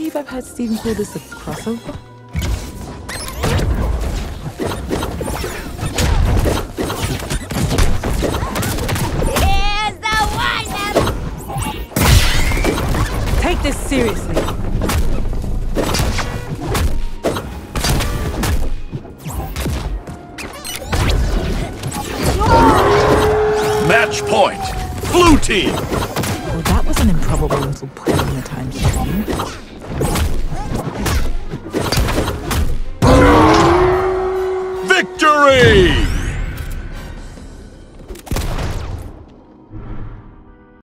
believe I've heard Stephen call this a crossover. Here's the one! Take this seriously. Match point! Blue team! Well, that was an improbable little pull in the time stream.